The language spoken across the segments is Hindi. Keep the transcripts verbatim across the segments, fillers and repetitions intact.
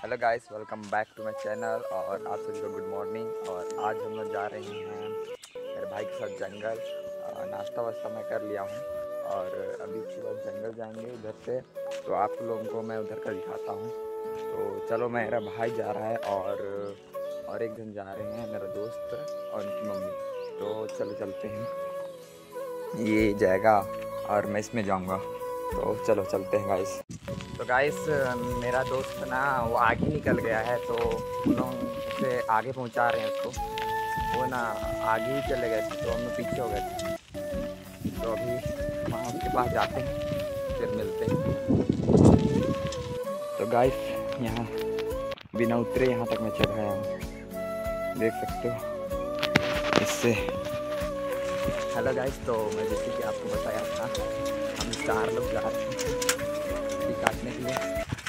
Hello guys, welcome back to my channel और आप सभी को गुड मॉर्निंग। और आज हम लोग जा रहे हैं मेरे भाई के साथ जंगल। नाश्ता वास्ता मैं कर लिया हूँ और अभी उसके बाद जंगल जाएंगे उधर से, तो आप लोगों को मैं उधर का दिखाता हूँ। तो चलो, मेरा भाई जा रहा है और और एक जन जा रहे हैं, मेरा दोस्त और उनकी मम्मी। तो चलो चलते हैं, ये जाएगा और मैं इसमें जाऊँगा। तो चलो चलते हैं गाइस। तो गाइस, मेरा दोस्त ना वो आगे निकल गया है, तो हम लोग उसे आगे पहुंचा रहे हैं उसको। वो ना आगे ही चले गए थे तो हम लोग पीछे हो गए थे। तो अभी वहाँ उसके पास जाते हैं, फिर मिलते हैं। तो गाइस, यहाँ बिना उतरे यहाँ तक मैं चढ़ आया हूँ, देख सकते हो इससे। हेलो गाइस, तो मैं जैसे कि आपको बताया था, हम चार लोग जा रहे हैं काटने के लिए।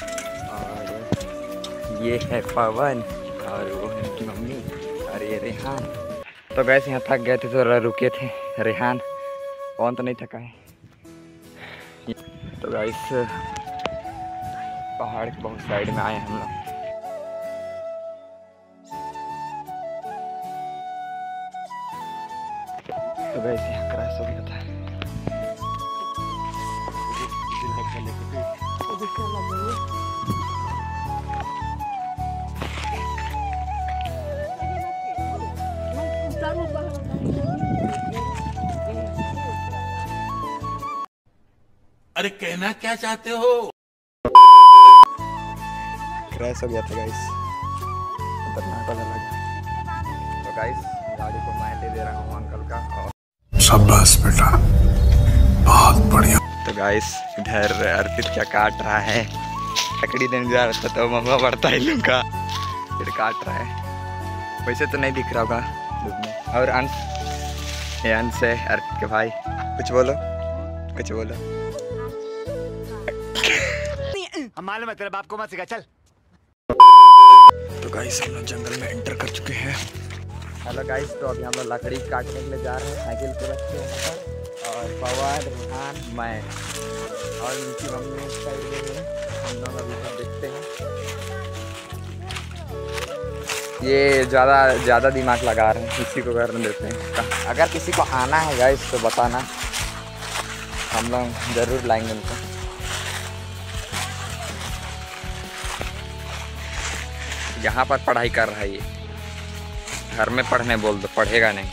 और ये है पवन और वो है उनकी मम्मी और ये रेहान। तो गैस यहाँ थक गए थे तो रुके थे। रेहान, पवन तो नहीं थका है। तो गैस पहाड़ के बहुत साइड में आए हम लोग। तो गैस यहाँ क्रैश हो गया था। अरे कहना क्या चाहते हो? क्रैश हो गया था गाइस, खतरनाक वाला लगा। तो गाइस, गाड़ी को मैं ले दे रहा हूँ अंकल का। और शाबाश बेटा, बहुत बढ़िया। तो गाइस, इधर अर्पित क्या काट रहा है, लकड़ी देने जा रहा था तो मम्मा बढ़ता है लोग का, फिर काट रहा है। वैसे तो नहीं दिख रहा होगा धूप में। और अंश, ये अंश है अर्पित के भाई। कुछ बोलो, कुछ बोलो। हम मालूम है तेरे बाप को मत सिखा, चल। तो गाइस, हम लोग जंगल में एंटर कर चुके हैं। हेलो गाइस, तो अभी हम लोग लकड़ी काटने के लिए जा रहे हैं, साइकिल पे रख के यहाँ पर। और पवन, रेहान, मैं और उनकी मम्मी उस साइड गई है। हम लोग अभी तक देखते हैं। ये ज़्यादा ज़्यादा दिमाग लगा रहे हैं, किसी को करने देते हैं। अगर किसी को आना है गाइस तो बताना, हम लोग ज़रूर लाएंगे उनको। यहाँ पर पढ़ाई कर रहा है ये, घर में पढ़ने बोल दो, पढ़ेगा नहीं।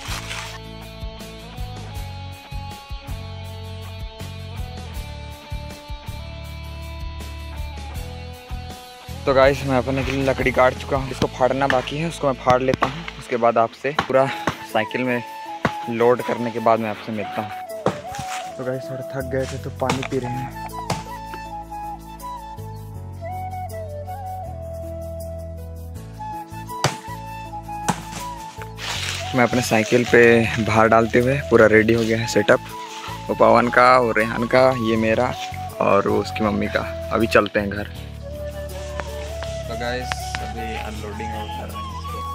तो गाइस, मैं अपने के लिए लकड़ी काट चुका हूँ, इसको फाड़ना बाकी है, उसको मैं फाड़ लेता हूँ। उसके बाद आपसे पूरा साइकिल में लोड करने के बाद मैं आपसे मिलता हूँ। तो गाइस, थोड़ा थक गए थे तो पानी पी रहे हैं। मैं अपने साइकिल पे बाहर डालते हुए पूरा रेडी हो गया है सेटअप। वो पवन का, वो रेहान का, ये मेरा और वो उसकी मम्मी का। अभी चलते हैं घर। तो गाइस, अभी अनलोडिंग कर रहे हैं इसको।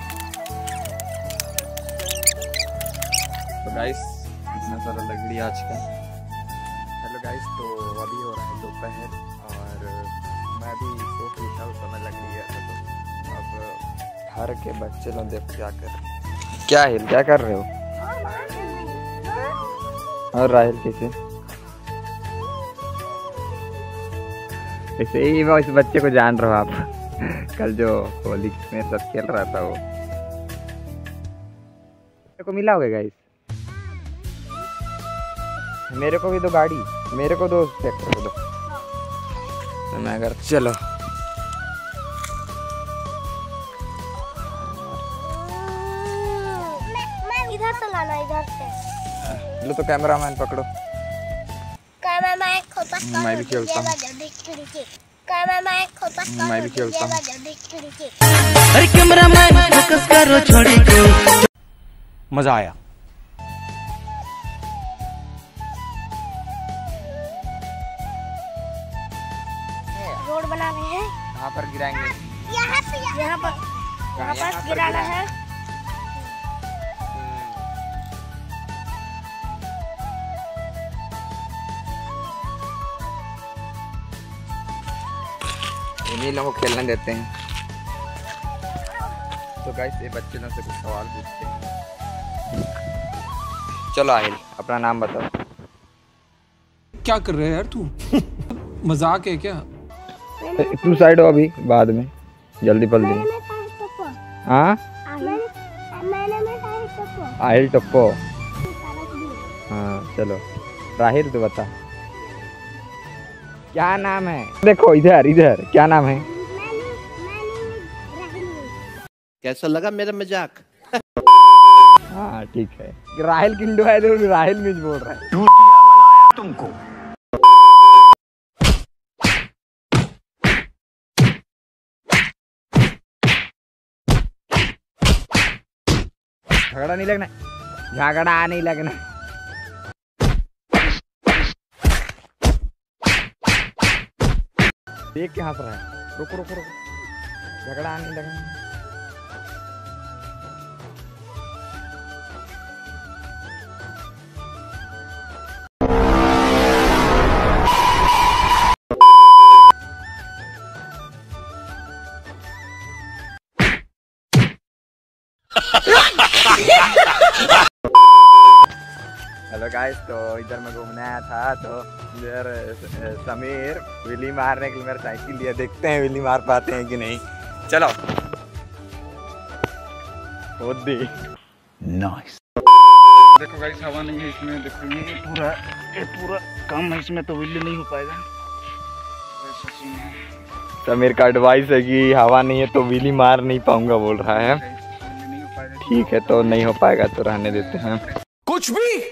तो गाइस, इतना सारा लकड़ी आज का। हेलो गाइस, तो अभी हो रहा है दोपहर और मैं अभी सो के उठा उस समय लकड़ी गया था। तो अब घर के बच्चे लोग देखो क्या कर रहे हैं। क्या हिल, क्या कर रहे हो? और राहिल कैसे? ऐसे ही वो इस बच्चे को जान रहे हो आप। कल जो होली में सब खेल रहा था वो मेरे को मिला होगा गाइस। मेरे को भी दो गाड़ी, मेरे को दो ट्रैक्टर को दो। मैं अगर चलो इधर से लाना, इधर से लो। तो कैमरामैन पकड़ो, कैमरामैन खोपा मैं भी खेलता हूँ। कैमरामैन खोपा मैं भी खेलता हूँ। अरे कैमरामैन फोकस करो, छोड़ी को मजा आया। रोड बना रहे हैं, कहाँ पर गिराएंगे? यहाँ पे, यहाँ पर, यहाँ पर गिराना है। इन्हीं लोगों को खेलने देते हैं। तो गाइस ये बच्चे लोग से कुछ सवाल पूछते हैं। चलो आहिल अपना नाम बताओ। क्या कर रहे हैं यार तू? मजाक है क्या? तू साइड हो अभी, बाद में जल्दी जल्दी। हाँ आहिल टप्पो। हाँ चलो राहिल तू बता क्या नाम है? देखो इधर इधर क्या नाम है? कैसा लगा मेरा मजाक? हाँ ठीक है। राहिल किंडो है तो राहिल मिज बोल रहा है। तुमको झगड़ा नहीं लगना, झगड़ा नहीं लगना। देख के हंस रहा है। रुको रुको रुको, झगड़ा नहीं लगना। हेलो गाइस, तो इधर मैं घूमने आया था तो इधर समीर विली मारने के लिए मेरा साइकिल लिया। देखते हैं विली मार पाते हैं कि नहीं। चलो नाइस। देखो गाइस हवा नहीं है इसमें, देखो ये पूरा ये पूरा कम है इसमें, तो विली नहीं हो पाएगा। समीर का एडवाइस है कि हवा नहीं है तो विली मार नहीं पाऊंगा बोल रहा है। ठीक है तो नहीं हो पाएगा तो रहने देते हैं। कुछ भी